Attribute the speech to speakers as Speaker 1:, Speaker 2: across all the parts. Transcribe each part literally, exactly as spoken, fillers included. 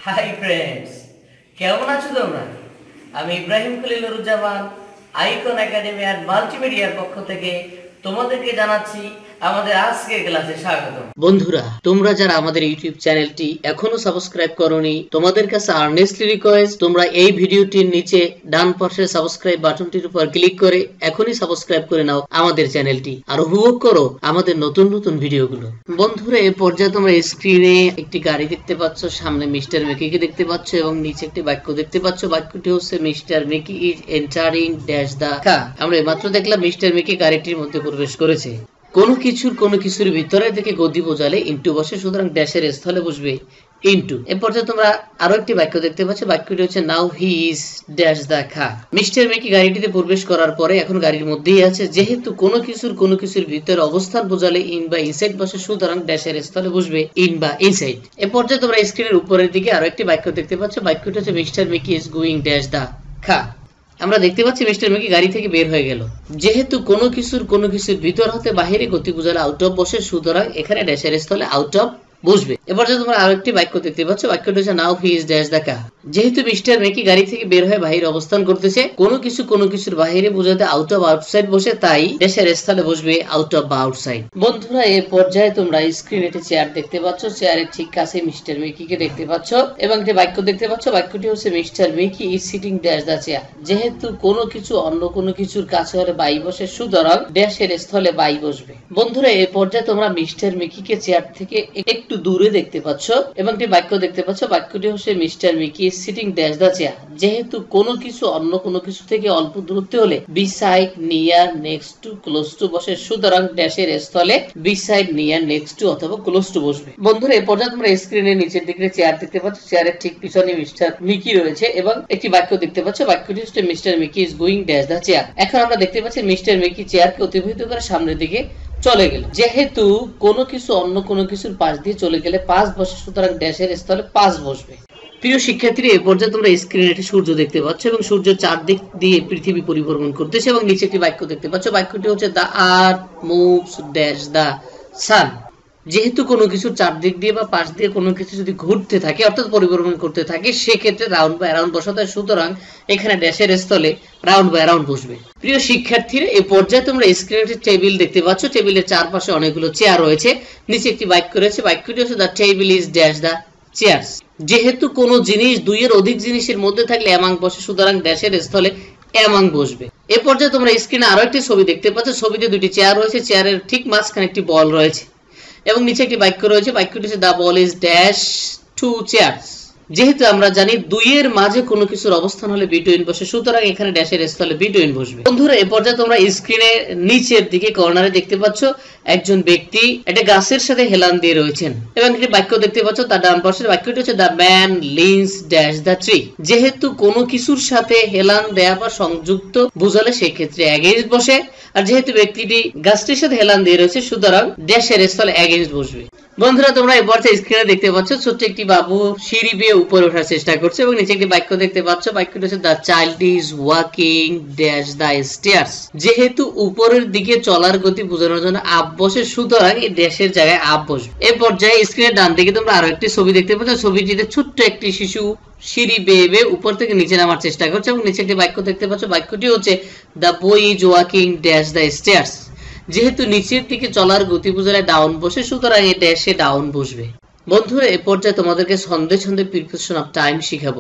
Speaker 1: Hi friends, কেমন আছো তোমরা? আমি ইব্রাহিম খলিলুজ্জামান আইকন একাডেমি আর মাল্টিমিডিয়ার পক্ষ থেকে তোমাদেরকে জানাচ্ছি আমাদের আজকের ক্লাসে স্বাগতম। বন্ধুরা, তোমরা যারা আমাদের ইউটিউব চ্যানেলটি এখনো সাবস্ক্রাইব করোনি, তোমাদের কাছে আর্নেস্টলি রিকোয়েস্ট তোমরা এই ভিডিওটির নিচে ডান পাশের সাবস্ক্রাইব বাটনটির উপর ক্লিক করে এখনই সাবস্ক্রাইব করে নাও আমাদের চ্যানেলটি আর উপভোগ করো আমাদের নতুন নতুন ভিডিওগুলো। বন্ধুরা, এই পর্যায়ে তোমরা স্ক্রিনে একটি গাড়ি দেখতে পাচ্ছ, সামনে মিস্টার মেকিকে দেখতে পাচ্ছ এবং নিচে একটি বাক্য দেখতে পাচ্ছ। বাক্যটি হচ্ছে mister Meki is entering dash the car. আমরা মাত্র দেখলাম মিস্টার মেকি গাড়িটির মধ্যে প্রবেশ করেছে। কোনো কিছুর কোনো কিছুর ভিতরে থেকে গতি বোঝালে ইনটু বসে, সুতরাং ড্যাশের স্থলে বসবে ইনটু। এ পর্যায়ে তোমরা আরো একটি বাক্য দেখতে পাচ্ছ। বাক্যটি হচ্ছে now he is dash the car. Mister Meki গাড়িটিতে প্রবেশ করার পরে এখন গাড়ির মধ্যেই আছে। যেহেতু কোনো কিছুর কোনো কিছুর ভিতরে অবস্থান বোঝালে ইন বা ইনসাইড বসে, সুতরাং ড্যাশের স্থলে বসবে ইন বা ইনসাইড। এ পর্যায়ে তোমরা স্ক্রিনের উপরের দিকে আরো একটি বাক্য দেখতে পাচ্ছ। বাক্যটি হচ্ছে mister Meki is going dash the car. আমরা দেখতে পাচ্ছি মিস্টার মেকি গাড়ি থেকে বের হয়ে গেল। যেহেতু কোনো কিছুর কোনো কিছুর ভিতর হতে বাহিরে গতি বোঝালে আউট অফ বসে, সুতরাং এখানে ড্যাশের স্থলে আউট অফ বসবে। এবার যে তোমরা আরেকটি বাক্য দেখতে পাচ্ছ। বাক্যটি হচ্ছে now he is dash the কার। যেহেতু মিস্টার মেকি গাড়ি থেকে বের হয়ে বাহিরে অবস্থান করতেছে, কোনো কিছু কোনো কিছুর বাহিরে বোঝাতে আউট অফ আউটসাইড বসে, তাই ড্যাশের স্থলে বসবে আউট অফ বা আউটসাইড। বন্ধুরা, এই পর্যায়ে তোমরা স্ক্রিনে একটি চেয়ার দেখতে পাচ্ছ। চেয়ারের ঠিক কাছে মিস্টার মেকিকে দেখতে পাচ্ছ এবং একটি বাক্য দেখতে পাচ্ছ। বাক্যটি হচ্ছে mister Meki is sitting dash the chair. যেহেতু কোনো কিছু অন্য কোনো কিছুর কাছে হলে বাই বসে, সুতরাং ড্যাশের স্থলে বাই বসবে। বন্ধুরা, এই পর্যায়ে তোমরা মিস্টার মেকিকে চেয়ার থেকে একটু দূরে দেখতে পাচ্ছ এবং একটি বাক্য দেখতে পাচ্ছ। বাক্যটি হচ্ছে mister Meki is sitting dash the chair. যেহেতু কোনো কিছু অন্য কোনো কিছু থেকে অল্প দূরত্বে হলে beside, near, next to, close to বসে, সুতরাং ড্যাশের স্থলে বিসাইড, নিয়ার, নেক্সট টু অথবা ক্লোজ টু বসবে। বন্ধুরা, এই পর্যায়ে তোমরা স্ক্রিনের নিচের দিকে চেয়ার দেখতে পাচ্ছ। চেয়ারের ঠিক পিছনে মিস্টার মেকি রয়েছে এবং একটি বাক্য দেখতে পাচ্ছ। বাক্যটি হচ্ছে mister Meki is going dash the chair. এখন আমরা দেখতে পাচ্ছি মিস্টার মেকি চেয়ারকে অতিবাহিত করে সামনের দিকে চলে গেল। যেহেতু কোনো কিছু অন্য কোনো কিছুর পাশ দিয়ে চলে গেলে পাশ বসে, সুতরাং ড্যাশের স্থলে পাশ বসবে। প্রিয় শিক্ষার্থী, এই পর্যায়ে তোমরা স্ক্রিনে একটি সূর্য দেখতে পাচ্ছ এবং সূর্যের চারদিক দিয়ে পৃথিবী পরিভ্রমণ করতেছে এবং নিচে একটি বাক্য দেখতে পাচ্ছ। বাক্যটি হচ্ছে দা আর্থ মুভস ড্যাশ দা সান। যেহেতু কোনো কিছু চারদিক দিয়ে বা পাশ দিয়ে কোনো কিছু যদি ঘুরতে থাকে অর্থাৎ পরিভ্রমণ করতে থাকে, সেক্ষেত্রে রাউন্ড বা অ্যারাউন্ড বসাতে হয়, সুতরাং এখানে ড্যাশের স্থলে রাউন্ড বা অ্যারাউন্ড বসবে। প্রিয় শিক্ষার্থীরা, এই পর্যায়ে তোমরা স্ক্রিনে একটি টেবিল দেখতে পাচ্ছ। টেবিলের চারপাশে অনেকগুলো চেয়ার রয়েছে। নিচে একটি বাক্য রয়েছে। বাক্যটি হচ্ছে the table is dash the chairs. যেহেতু কোনো জিনিস দুইয়ের অধিক জিনিসের মধ্যে থাকলে অ্যামাং বসে, সুতরাং ড্যাশের স্থলে অ্যামাং বসবে। এ পর্যায়ে তোমরা স্ক্রিনে আরো একটি ছবি দেখতে পাচ্ছ। ছবিতে দুটি চেয়ার রয়েছে। চেয়ারের ঠিক মাঝখানে একটি বল রয়েছে এবং নিচে একটি বাক্য রয়েছে। বাক্যটি হচ্ছে the ball is dash to chairs. যেহেতু আমরা জানি দুইয়ের মাঝে কোনো কিছুর অবস্থান হলে বিটুইন বসে, সুতরাং এখানে ড্যাশের স্থলে বিটুইন বসবে। বন্ধুরা, এই পর্যায়ে তোমরা স্ক্রিনে নিচের দিকে কর্নারে দেখতে পাচ্ছ একজন ব্যক্তি একটা গাছের সাথে হেলান দিয়ে রয়েছেন এবং একটি বাক্য দেখতে পাচ্ছ। তার ডান পাশের বাক্যটি হচ্ছে the man leans dash the tree. যেহেতু কোনো কিছুর সাথে হেলান দেয়া বা সংযুক্ত বোঝালে সেক্ষেত্রে এগেইনস্ট বসে, আর যেহেতু ব্যক্তিটি গাছটির সাথে হেলান দিয়ে রয়েছে, সুতরাং ড্যাশের স্থলে এগেইনস্ট বসবে। বন্ধুরা, তোমরা এই পর্যায়ে স্ক্রিনে দেখতে পাচ্ছ ছোট্ট একটি বাবু সিঁড়ি বেয়ে উপরে ওঠার চেষ্টা করছে এবং নিচে একটি বাক্য দেখতে পাচ্ছ। বাক্যটি হচ্ছে the child is walking dash the stairs. যেহেতু উপরের দিকে চলার গতি বোঝানোর জন্য আপ বসে, সুতরাং এই ড্যাশের জায়গায় আপ বসবে। এই পর্যায়ে স্ক্রিনের ডান দিকে তোমরা আরো একটি ছবি দেখতে পাচ্ছ। ছবিটিতে ছোট্ট একটি শিশু সিঁড়ি বেয়ে বেয়ে উপর থেকে নিচে নামার চেষ্টা করছে এবং নিচে একটি বাক্য দেখতে পাচ্ছ। বাক্যটি হচ্ছে the boy is walking dash the stairs. যেহেতু নিচের দিকে চলার গতি বোঝালে ডাউন বসে, সুতরাং এই ড্যাশে ডাউন বসবে। বন্ধুরা, এ পর্যায়ে তোমাদেরকে ছন্দে ছন্দে প্রিপোজিশন অফ টাইম শিখাবো।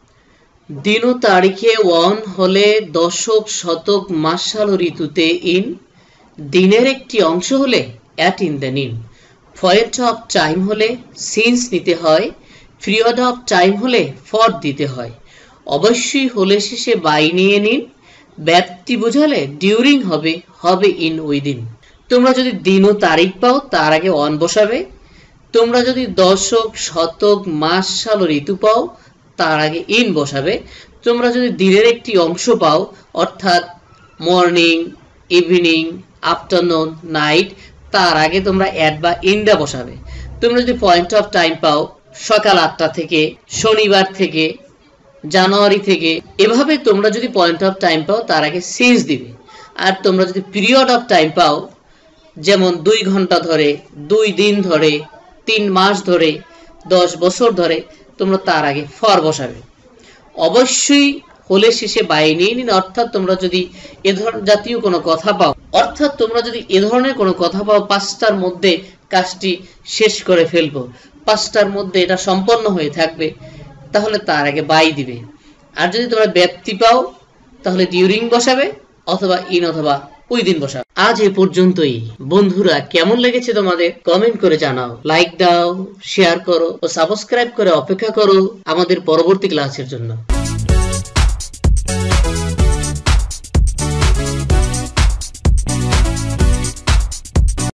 Speaker 1: দিন ও তারিখে ওয়ান হলে দশক, শতক, মাস, সাল ও ঋতুতে ইন। দিনের একটি অংশ হলে অ্যাট ইন দ্য নিন। পয়েন্ট অফ টাইম হলে সিন্স নিতে হয়। পিরিয়ড অফ টাইম হলে ফর দিতে হয়। অবশ্যই হলে শেষে বাই নিয়ে নিন। ব্যাপ্তি বোঝালে ডিউরিং হবে, হবে ইন উইদিন। তোমরা যদি দিন ও তারিখ পাও তার আগে অন বসাবে। তোমরা যদি দশক, শতক, মাস, সাল ও ঋতু পাও তার আগে ইন বসাবে। তোমরা যদি দিনের একটি অংশ পাও অর্থাৎ মর্নিং, ইভিনিং, আফটারনুন, নাইট, তার আগে তোমরা অ্যাট বা ইনডা বসাবে। তোমরা যদি পয়েন্ট অফ টাইম পাও সকাল আটটা থেকে, শনিবার থেকে, জানুয়ারি থেকে, এভাবে তোমরা যদি পয়েন্ট অফ টাইম পাও তার আগে সিন্স দিবে। আর তোমরা যদি পিরিয়ড অফ টাইম পাও, যেমন দুই ঘন্টা ধরে, দুই দিন ধরে, তিন মাস ধরে, দশ বছর ধরে,
Speaker 2: তোমরা তার আগে ফর বসাবে। অবশ্যই হলে শেষে বাই নিয়ে নিন, অর্থাৎ তোমরা যদি এ ধরনের জাতীয় কোনো কথা পাও, অর্থাৎ তোমরা যদি এ ধরনের কোনো কথা পাও পাঁচটার মধ্যে কাজটি শেষ করে ফেলবো, পাঁচটার মধ্যে এটা সম্পন্ন হয়ে থাকবে, তাহলে তার আগে বাই দিবে। আর যদি তোমরা ব্যাপ্তি পাও তাহলে ডিউরিং বসাবে অথবা ইন অথবা ওই দিন বসাবে। আজ এ পর্যন্তই। বন্ধুরা, কেমন লেগেছে তোমাদের কমেন্ট করে জানাও, লাইক দাও, শেয়ার করো ও সাবস্ক্রাইব করে অপেক্ষা করো আমাদের পরবর্তী ক্লাসের জন্য।